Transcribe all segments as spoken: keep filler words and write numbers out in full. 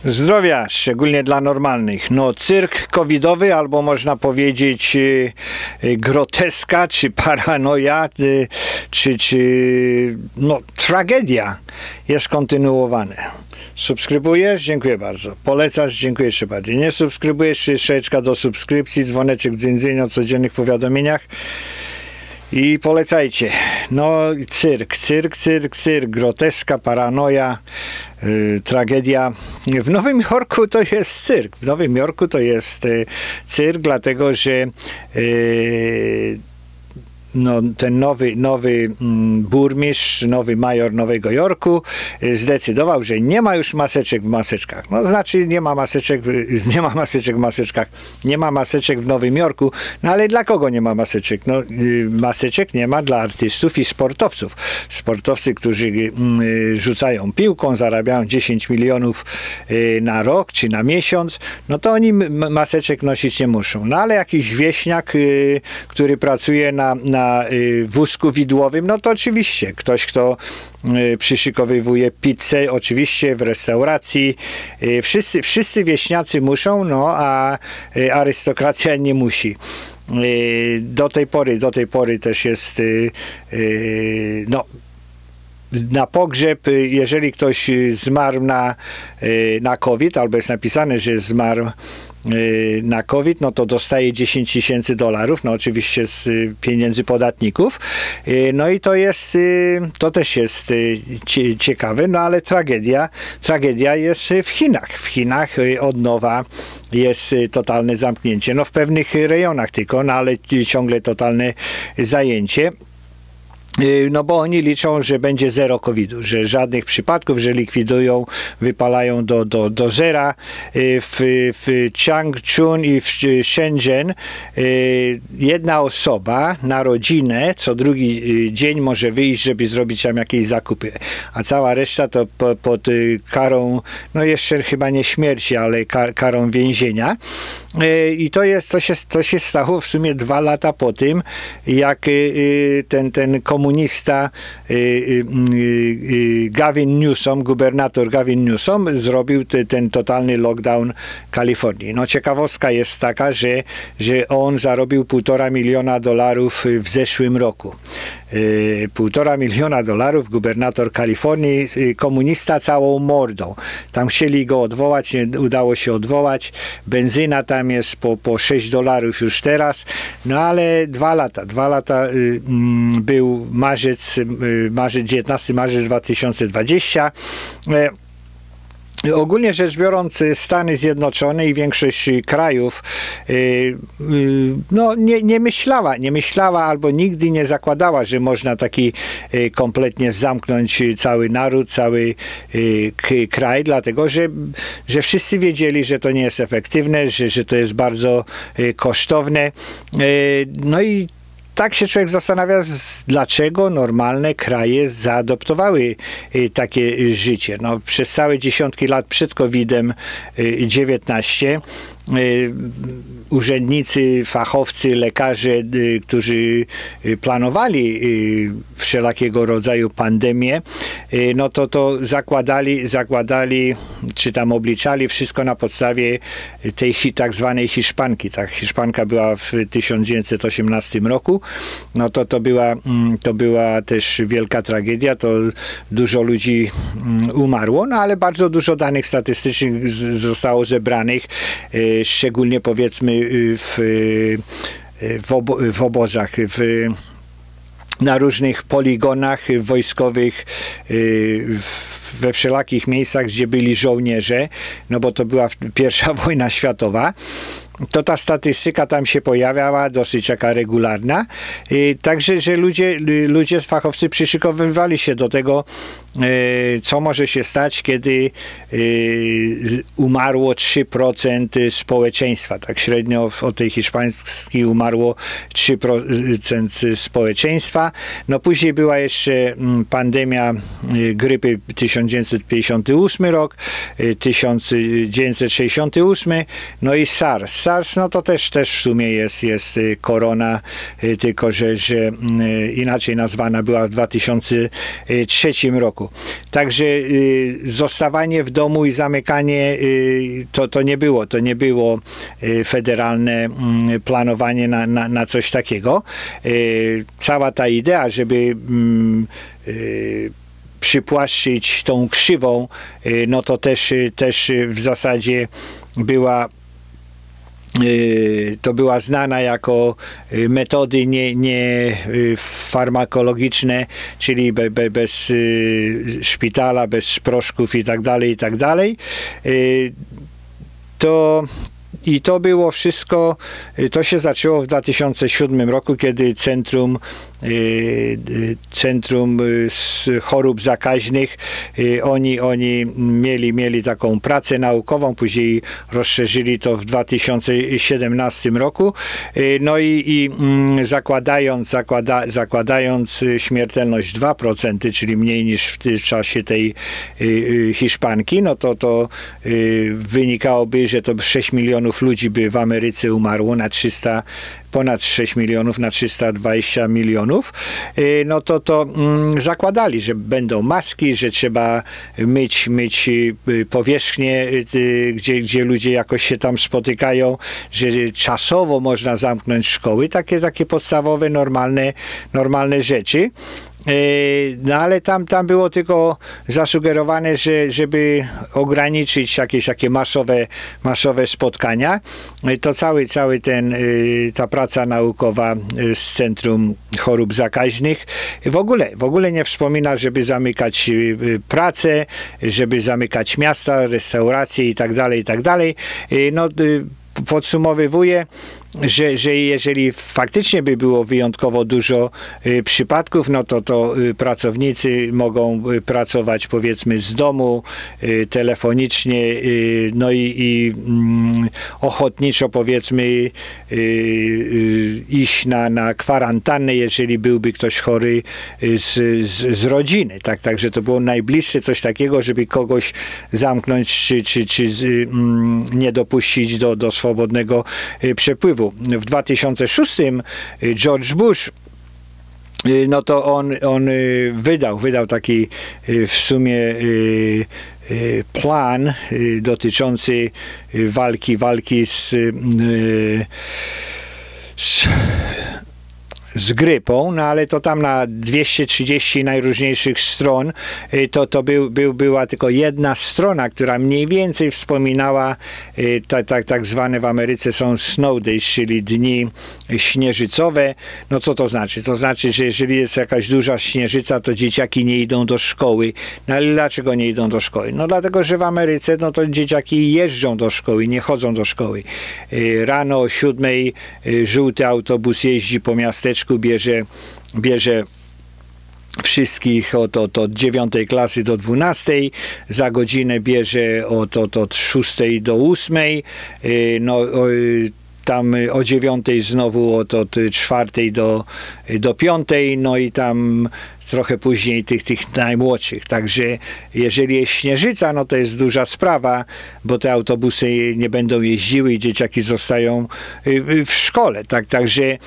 Zdrowia, szczególnie dla normalnych. No, cyrk covidowy, albo można powiedzieć y, y, groteska, czy paranoja, y, czy, czy no, tragedia jest kontynuowane. Subskrybujesz? Dziękuję bardzo. Polecasz? Dziękuję jeszcze bardziej. Nie subskrybujesz? Strzeczka do subskrypcji, dzwoneczek dzyndzyn o codziennych powiadomieniach. I polecajcie. No, cyrk, cyrk, cyrk, cyrk, groteska, paranoja, yy, tragedia. W Nowym Jorku to jest cyrk. W Nowym Jorku to jest yy, cyrk, dlatego że yy, no, ten nowy, nowy mm, burmistrz, nowy major Nowego Jorku y, zdecydował, że nie ma już maseczek w maseczkach. No, znaczy nie ma maseczek, nie ma maseczek w maseczkach, nie ma maseczek w Nowym Jorku, no ale dla kogo nie ma maseczek? No, y, maseczek nie ma dla artystów i sportowców. Sportowcy, którzy y, rzucają piłką, zarabiają dziesięć milionów y, na rok czy na miesiąc, no to oni maseczek nosić nie muszą. No ale jakiś wieśniak, y, który pracuje na, na na wózku widłowym, no to oczywiście ktoś, kto przyszykowywuje pizzę, oczywiście w restauracji. Wszyscy, wszyscy wieśniacy muszą, no a arystokracja nie musi. Do tej pory, do tej pory też jest no na pogrzeb, jeżeli ktoś zmarł na, na COVID, albo jest napisane, że zmarł na COVID, no to dostaje dziesięć tysięcy dolarów, no oczywiście z pieniędzy podatników. No i to jest, to też jest ciekawe, no ale tragedia, tragedia jest w Chinach. W Chinach od nowa jest totalne zamknięcie, no w pewnych rejonach tylko, no ale ciągle totalne zajęcie. No bo oni liczą, że będzie zero covidu, że żadnych przypadków, że likwidują, wypalają do, do, do zera. W, w Changchun i w Shenzhen jedna osoba na rodzinę co drugi dzień może wyjść, żeby zrobić tam jakieś zakupy, a cała reszta to po, pod karą, no jeszcze chyba nie śmierci, ale kar, karą więzienia. I to jest, to się, to się stało w sumie dwa lata po tym, jak ten, ten komunista Gavin Newsom, gubernator Gavin Newsom zrobił ten totalny lockdown Kalifornii. No ciekawostka jest taka, że, że on zarobił półtora miliona dolarów w zeszłym roku. Półtora miliona dolarów, gubernator Kalifornii, komunista całą mordą. Tam chcieli go odwołać, nie udało się odwołać. Benzyna tam jest po, po sześć dolarów już teraz. No ale dwa lata, dwa lata y, y, był marzec, y, marzec, dziewiętnastego marca dwa tysiące dwudziestego. Y, Ogólnie rzecz biorąc, Stany Zjednoczone i większość krajów yy, yy, no, nie, nie myślała, nie myślała albo nigdy nie zakładała, że można taki yy, kompletnie zamknąć cały naród, cały yy, kraj, dlatego że, że wszyscy wiedzieli, że to nie jest efektywne, że, że to jest bardzo yy, kosztowne. Yy, no i tak się człowiek zastanawia, dlaczego normalne kraje zaadoptowały takie życie. No, przez całe dziesiątki lat przed kowidem dziewiętnaście urzędnicy, fachowcy, lekarze, którzy planowali wszelakiego rodzaju pandemie, no to to zakładali, zakładali, czy tam obliczali wszystko na podstawie tej tak zwanej Hiszpanki. Ta Hiszpanka była w tysiąc dziewięćset osiemnastym roku. No to to była, to była też wielka tragedia. To dużo ludzi umarło, no ale bardzo dużo danych statystycznych zostało zebranych, szczególnie powiedzmy w, w, obo, w obozach, w, na różnych poligonach wojskowych, we wszelakich miejscach, gdzie byli żołnierze, no bo to była pierwsza wojna światowa. To ta statystyka tam się pojawiała, dosyć taka regularna. Także, że ludzie, ludzie, fachowcy przyszykowywali się do tego, co może się stać, kiedy umarło trzy procent społeczeństwa. Tak średnio od tej hiszpańskiej umarło trzy procent społeczeństwa. No później była jeszcze pandemia grypy tysiąc dziewięćset pięćdziesiąty ósmy rok, tysiąc dziewięćset sześćdziesiąty ósmy, no i SARS. SARS, no to też, też w sumie jest, jest korona, tylko że, że inaczej nazwana była w dwa tysiące trzecim roku. roku. Także y, zostawanie w domu i zamykanie y, to, to nie było, to nie było y, federalne y, planowanie na, na, na coś takiego. Y, cała ta idea, żeby y, y, przypłaszczyć tą krzywą, y, no to też, y, też w zasadzie była to była znana jako metody nie, nie farmakologiczne, czyli be, be, bez szpitala, bez proszków i tak dalej, i tak dalej. To I to było wszystko, to się zaczęło w dwa tysiące siódmym roku, kiedy Centrum, Centrum Chorób Zakaźnych, oni, oni mieli, mieli taką pracę naukową, później rozszerzyli to w dwa tysiące siedemnastym roku. No i, i zakładając, zakłada, zakładając śmiertelność dwa procent, czyli mniej niż w, w czasie tej Hiszpanki, no to, to wynikałoby, że to sześć milionów ludzi by w Ameryce umarło na trzysta, ponad sześć milionów na trzysta dwadzieścia milionów, no to to mm, zakładali, że będą maski, że trzeba myć, myć powierzchnie, gdzie, gdzie ludzie jakoś się tam spotykają, że czasowo można zamknąć szkoły, takie, takie podstawowe, normalne, normalne rzeczy. No ale tam, tam było tylko zasugerowane, że żeby ograniczyć jakieś takie masowe, masowe spotkania, to cały, cały ten, ta praca naukowa z Centrum Chorób Zakaźnych w ogóle, w ogóle nie wspomina, żeby zamykać pracę, żeby zamykać miasta, restauracje i tak dalej, i tak dalej. No, podsumowywuję, że, że jeżeli faktycznie by było wyjątkowo dużo y, przypadków, no to, to y, pracownicy mogą y, pracować powiedzmy z domu, y, telefonicznie, y, no i, i y, ochotniczo powiedzmy y, y, iść na, na kwarantannę, jeżeli byłby ktoś chory y, z, z, z rodziny. Tak, także to było najbliższe coś takiego, żeby kogoś zamknąć, czy, czy, czy z, y, nie dopuścić do, do swobodnego y, przepływu. W dwa tysiące szóstym George Bush, no to on, on wydał, wydał taki w sumie plan dotyczący walki, walki z, z z grypą, no ale to tam na dwieście trzydzieści najróżniejszych stron, to, to był, był, była tylko jedna strona, która mniej więcej wspominała, tak, tak, tak zwane w Ameryce są snow days, czyli dni śnieżycowe. No co to znaczy? To znaczy, że jeżeli jest jakaś duża śnieżyca, to dzieciaki nie idą do szkoły. No ale dlaczego nie idą do szkoły? No dlatego, że w Ameryce no to dzieciaki jeżdżą do szkoły, nie chodzą do szkoły. Rano o siódmej żółty autobus jeździ po miasteczku, bierze, bierze wszystkich od, od, od dziewiątej klasy do dwunastej, za godzinę bierze od, od, od szóstej do ósmej, no tam o dziewiątej znowu od, od czwartej do, do piątej, no i tam trochę później tych, tych najmłodszych. Także jeżeli jest śnieżyca, no to jest duża sprawa, bo te autobusy nie będą jeździły i dzieciaki zostają w szkole. Tak, także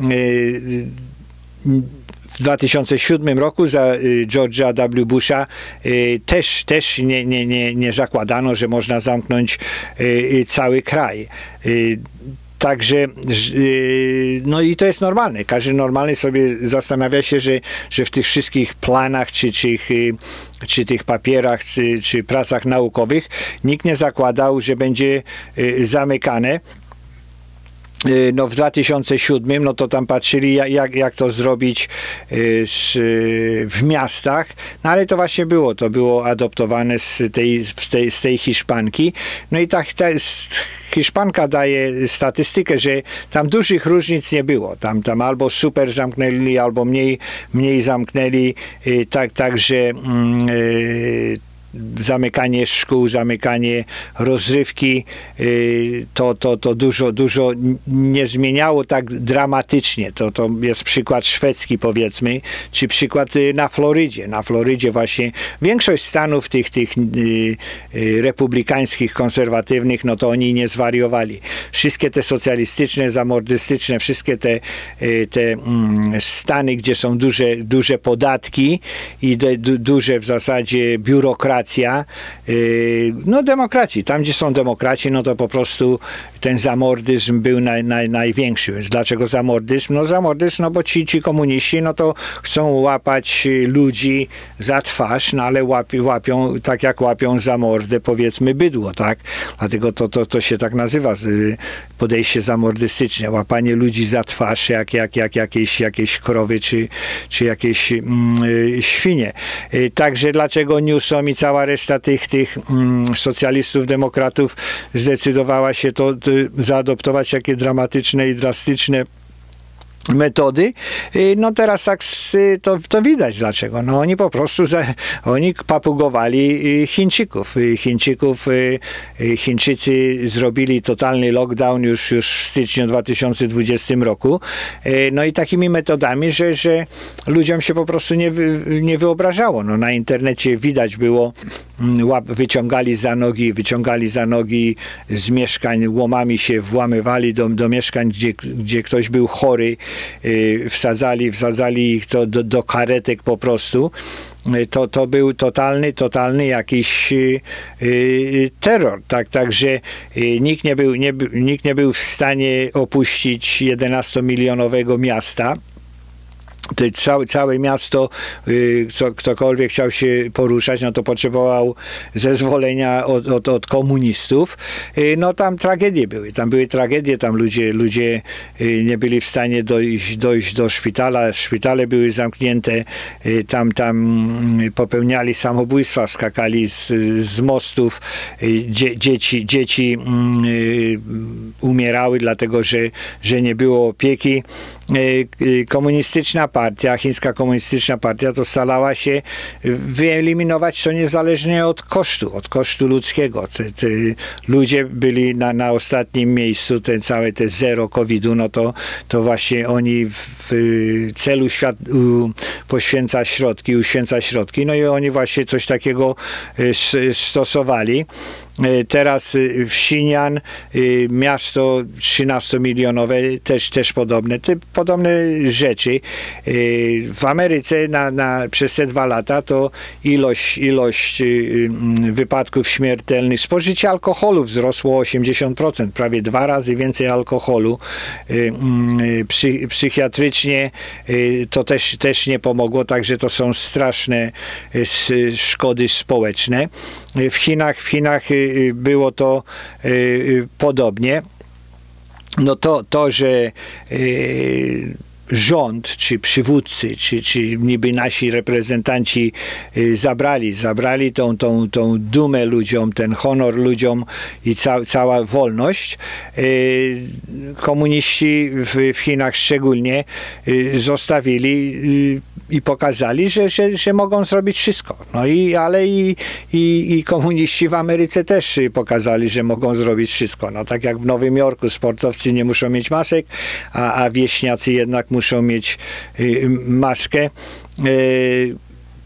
w dwa tysiące siódmym roku za George'a W. Busha też, też nie, nie, nie, nie zakładano, że można zamknąć cały kraj. Także, no i to jest normalne. Każdy normalny sobie zastanawia się, że, że w tych wszystkich planach, czy, czy, czy tych papierach, czy, czy pracach naukowych nikt nie zakładał, że będzie zamykane. No w dwa tysiące siódmym, no to tam patrzyli, jak, jak to zrobić z, w miastach, no ale to właśnie było, to było adoptowane z tej, z tej, z tej Hiszpanki. No i tak ta Hiszpanka daje statystykę, że tam dużych różnic nie było. Tam, tam albo super zamknęli, albo mniej, mniej zamknęli, tak, także zamykanie szkół, zamykanie rozrywki, to, to, to dużo, dużo nie zmieniało tak dramatycznie. To, to jest przykład szwedzki, powiedzmy, czy przykład na Florydzie. Na Florydzie właśnie większość stanów tych, tych republikańskich, konserwatywnych, no to oni nie zwariowali. Wszystkie te socjalistyczne, zamordystyczne, wszystkie te, te stany, gdzie są duże, duże podatki i de, du, duże w zasadzie biurokracja, no demokraci. Tam, gdzie są demokraci, no to po prostu ten zamordyzm był naj, naj, największy. Więc dlaczego zamordyzm? No zamordyzm, no bo ci, ci komuniści, no to chcą łapać ludzi za twarz, no ale łapią, łapią tak jak łapią za mordę, powiedzmy, bydło, tak? Dlatego to, to, to się tak nazywa, podejście zamordystyczne, łapanie ludzi za twarz, jak, jak, jak jakieś, jakieś krowy, czy, czy jakieś mm, świnie. Także dlaczego Newsom i cała reszta tych, tych mm, socjalistów, demokratów zdecydowała się to, to zaadoptować takie dramatyczne i drastyczne metody, no teraz tak to, to widać dlaczego. No oni po prostu za, oni papugowali Chińczyków. Chińczyków. Chińczycy zrobili totalny lockdown już, już w styczniu dwa tysiące dwudziestym roku. No i takimi metodami, że, że ludziom się po prostu nie, nie wyobrażało. No na internecie widać było, łap, wyciągali za nogi, wyciągali za nogi z mieszkań, łomami się włamywali do, do mieszkań, gdzie, gdzie ktoś był chory, wsadzali, wsadzali ich to do, do karetek po prostu. To, to był totalny, totalny jakiś y, y, terror. Tak, także y, nikt, nie był, nie, nikt nie był w stanie opuścić jedenastomilionowego miasta. To całe, całe miasto, co, ktokolwiek chciał się poruszać, no to potrzebował zezwolenia od, od, od komunistów. No tam tragedie były, tam były tragedie, tam ludzie, ludzie nie byli w stanie dojść, dojść do szpitala, szpitale były zamknięte, tam, tam popełniali samobójstwa, skakali z, z mostów, Dzie, dzieci, dzieci umierały dlatego, że, że nie było opieki. Komunistyczna partia, chińska komunistyczna partia, to starała się wyeliminować to niezależnie od kosztu, od kosztu ludzkiego. Te, te ludzie byli na, na ostatnim miejscu, ten całe te zero kowida, no to, to właśnie oni w, w celu świat, u, poświęca środki, uświęca środki, no i oni właśnie coś takiego stosowali. Teraz w Xinjiang, miasto trzynastomilionowe, też, też podobne, te, podobne rzeczy. W Ameryce na, na, przez te dwa lata to ilość, ilość wypadków śmiertelnych, spożycie alkoholu wzrosło o osiemdziesiąt procent, prawie dwa razy więcej alkoholu. Psy, psychiatrycznie to też, też nie pomogło, także to są straszne szkody społeczne. W Chinach, w Chinach było to podobnie. No to, to że rząd, czy przywódcy, czy, czy niby nasi reprezentanci zabrali, zabrali tą, tą, tą dumę ludziom, ten honor ludziom i ca, cała wolność. Komuniści w, w Chinach szczególnie zostawili i pokazali, że, że, że mogą zrobić wszystko. No i, ale i, i, i komuniści w Ameryce też pokazali, że mogą zrobić wszystko. No tak jak w Nowym Jorku sportowcy nie muszą mieć masek, a, a wieśniacy jednak muszą mieć y, maskę. Y,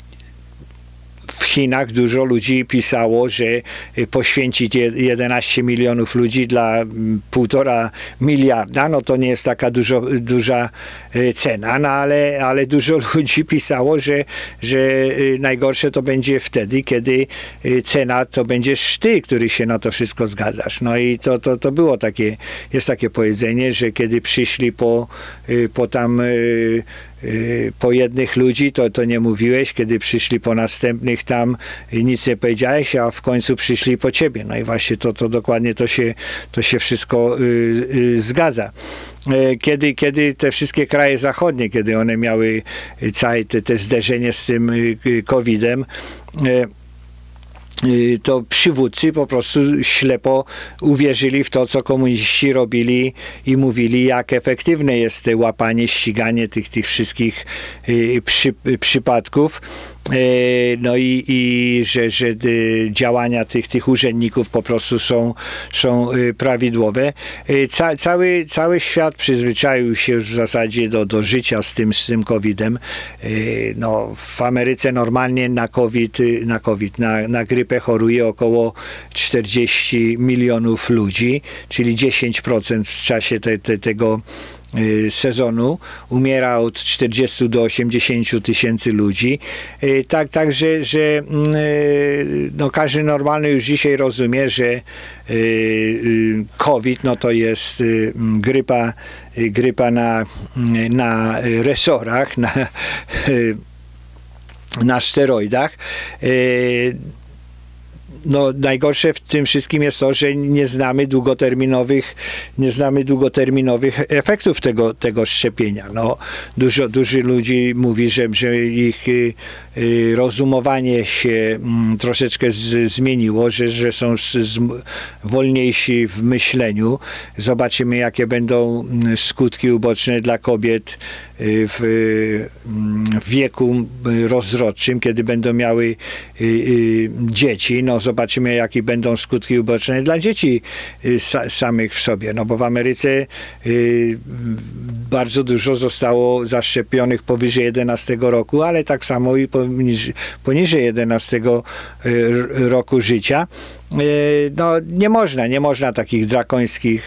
W Chinach dużo ludzi pisało, że poświęcić jedenaście milionów ludzi dla półtora miliarda, no to nie jest taka dużo, duża cena, no ale, ale dużo ludzi pisało, że, że najgorsze to będzie wtedy, kiedy cena to będziesz ty, który się na to wszystko zgadzasz. No i to, to, to było takie, jest takie powiedzenie, że kiedy przyszli po, po tam po jednych ludzi, to, to nie mówiłeś, kiedy przyszli po następnych, tam nic nie powiedziałeś, a w końcu przyszli po ciebie. No i właśnie to, to dokładnie to się, to się wszystko y, y, zgadza. Kiedy, kiedy te wszystkie kraje zachodnie, kiedy one miały całe te, te zderzenie z tym kowidem, to przywódcy po prostu ślepo uwierzyli w to, co komuniści robili i mówili, jak efektywne jest łapanie, ściganie tych, tych wszystkich przy, przypadków. no i, i że, że działania tych, tych urzędników po prostu są, są prawidłowe. Ca, cały, cały świat przyzwyczaił się już w zasadzie do, do życia z tym, z tym kowidem. No, w Ameryce normalnie na COVID, na, COVID na, na grypę choruje około czterdzieści milionów ludzi, czyli dziesięć procent w czasie te, te, tego sezonu umiera od czterdziestu do osiemdziesięciu tysięcy ludzi. Tak, tak że, że no, każdy normalny już dzisiaj rozumie, że COVID no, to jest grypa, grypa na, na resorach, na, na steroidach. No, najgorsze w tym wszystkim jest to, że nie znamy długoterminowych, nie znamy długoterminowych efektów tego, tego szczepienia. No, dużo, dużo ludzi mówi, że, że ich y, y, rozumowanie się y, troszeczkę z, zmieniło, że, że są z, z, wolniejsi w myśleniu. Zobaczymy, jakie będą skutki uboczne dla kobiet w, w wieku rozrodczym, kiedy będą miały y, y, dzieci. No, zobaczymy, jakie będą skutki uboczne dla dzieci sa, samych w sobie. No bo w Ameryce y, bardzo dużo zostało zaszczepionych powyżej jedenastego roku, ale tak samo i poniżej, poniżej jedenastego roku życia. No, nie można, nie można takich drakońskich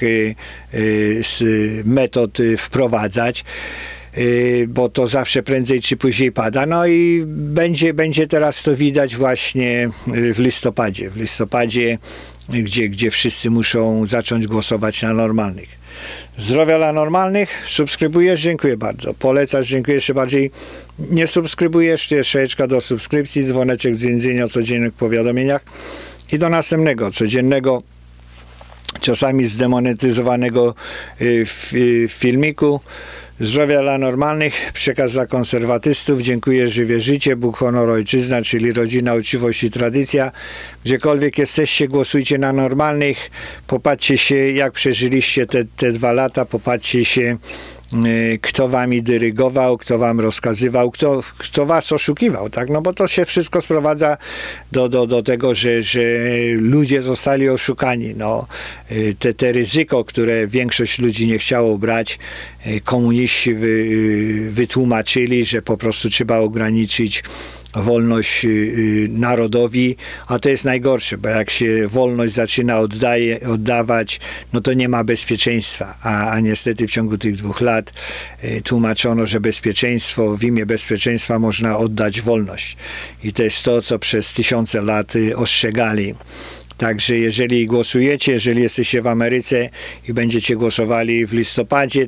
metod wprowadzać, bo to zawsze prędzej czy później pada. No i będzie, będzie teraz to widać właśnie w listopadzie. W listopadzie, gdzie, gdzie wszyscy muszą zacząć głosować na normalnych. Zdrowia dla normalnych. Subskrybujesz? Dziękuję bardzo. Polecasz? Dziękuję jeszcze bardziej. Nie subskrybujesz? Jeszcze do subskrypcji, dzwoneczek z dzwonienia o codziennych powiadomieniach i do następnego, codziennego, czasami zdemonetyzowanego filmiku. Zdrowia dla normalnych, przekaz dla konserwatystów. Dziękuję, żywie życie, Bóg, honor, ojczyzna, czyli rodzina, uczciwość i tradycja. Gdziekolwiek jesteście, głosujcie na normalnych. Popatrzcie się, jak przeżyliście te, te dwa lata. Popatrzcie się, kto wami dyrygował, kto wam rozkazywał, kto, kto was oszukiwał, tak? No bo to się wszystko sprowadza do, do, do tego, że, że ludzie zostali oszukani. No, te, te ryzyko, które większość ludzi nie chciało brać, komuniści wy, wytłumaczyli, że po prostu trzeba ograniczyć wolność narodowi, a to jest najgorsze, bo jak się wolność zaczyna oddaje, oddawać, no to nie ma bezpieczeństwa, a, a niestety w ciągu tych dwóch lat tłumaczono, że bezpieczeństwo, w imię bezpieczeństwa można oddać wolność. I to jest to, co przez tysiące lat ostrzegali. Także jeżeli głosujecie, jeżeli jesteście w Ameryce i będziecie głosowali w listopadzie,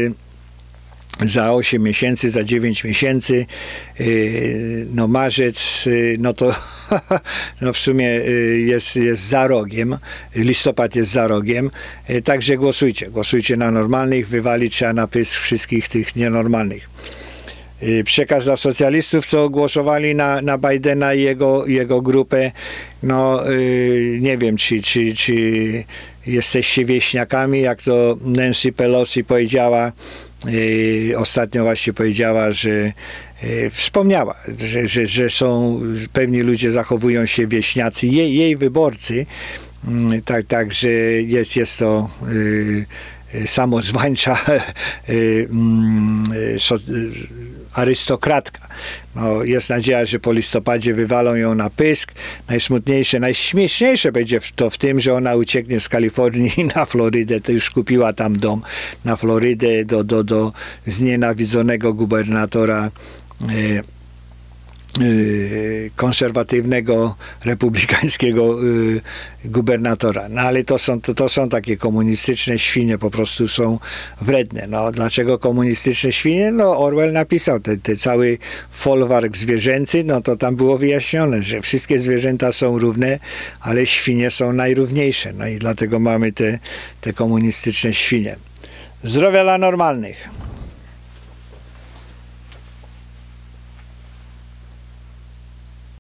za osiem miesięcy, za dziewięć miesięcy, no marzec, no to no w sumie jest, jest za rogiem, listopad jest za rogiem, także głosujcie, głosujcie na normalnych, wywalić trzeba na pysk wszystkich tych nienormalnych. Przekaz dla socjalistów, co głosowali na, na Bidena i jego, jego grupę, no nie wiem, czy, czy, czy jesteście wieśniakami, jak to Nancy Pelosi powiedziała, ostatnio właśnie powiedziała, że wspomniała, że, że, że są pewni ludzie, zachowują się wieśniacy, jej, jej wyborcy, tak, tak, że jest, jest to y, samozwańcza y, y, so, y, arystokratka. No, jest nadzieja, że po listopadzie wywalą ją na pysk. Najsmutniejsze, najśmieszniejsze będzie to w tym, że ona ucieknie z Kalifornii na Florydę. To już kupiła tam dom na Florydę do, do, do znienawidzonego gubernatora e, konserwatywnego, republikańskiego gubernatora. No ale to są, to, to są takie komunistyczne świnie, po prostu są wredne. No, dlaczego komunistyczne świnie? No Orwell napisał te, te cały folwark zwierzęcy, no to tam było wyjaśnione, że wszystkie zwierzęta są równe, ale świnie są najrówniejsze. No i dlatego mamy te, te komunistyczne świnie. Zdrowia dla normalnych.